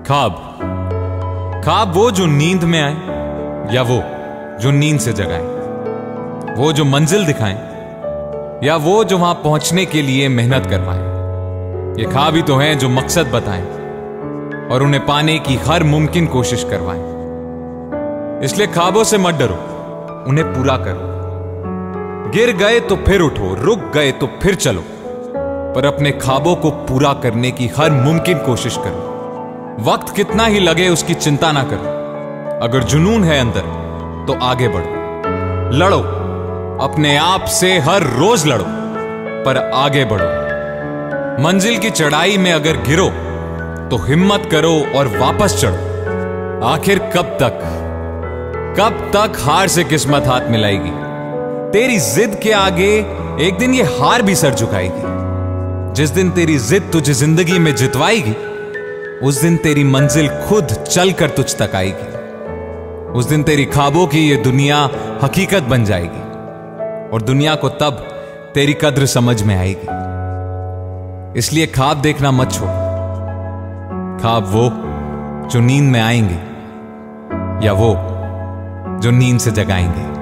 ख्वाब। ख्वाब वो जो नींद में आए या वो जो नींद से जगाए, वो जो मंजिल दिखाएं या वो जो वहां पहुंचने के लिए मेहनत करवाएं। ये ख्वाब ही तो हैं जो मकसद बताएं और उन्हें पाने की हर मुमकिन कोशिश करवाएं। इसलिए ख्वाबों से मत डरो, उन्हें पूरा करो। गिर गए तो फिर उठो, रुक गए तो फिर चलो, पर अपने ख्वाबों को पूरा करने की हर मुमकिन कोशिश करो। वक्त कितना ही लगे उसकी चिंता ना करो। अगर जुनून है अंदर तो आगे बढ़ो, लड़ो अपने आप से, हर रोज लड़ो पर आगे बढ़ो। मंजिल की चढ़ाई में अगर गिरो तो हिम्मत करो और वापस चढ़ो। आखिर कब तक हार से किस्मत हाथ मिलाएगी? तेरी जिद के आगे एक दिन ये हार भी सर झुकाएगी। जिस दिन तेरी जिद तुझे जिंदगी में जितवाएगी, उस दिन तेरी मंजिल खुद चलकर तुझ तक आएगी। उस दिन तेरी ख्वाबों की ये दुनिया हकीकत बन जाएगी और दुनिया को तब तेरी कद्र समझ में आएगी। इसलिए ख्वाब देखना मत छोड़। ख्वाब वो जो नींद में आएंगे या वो जो नींद से जगाएंगे।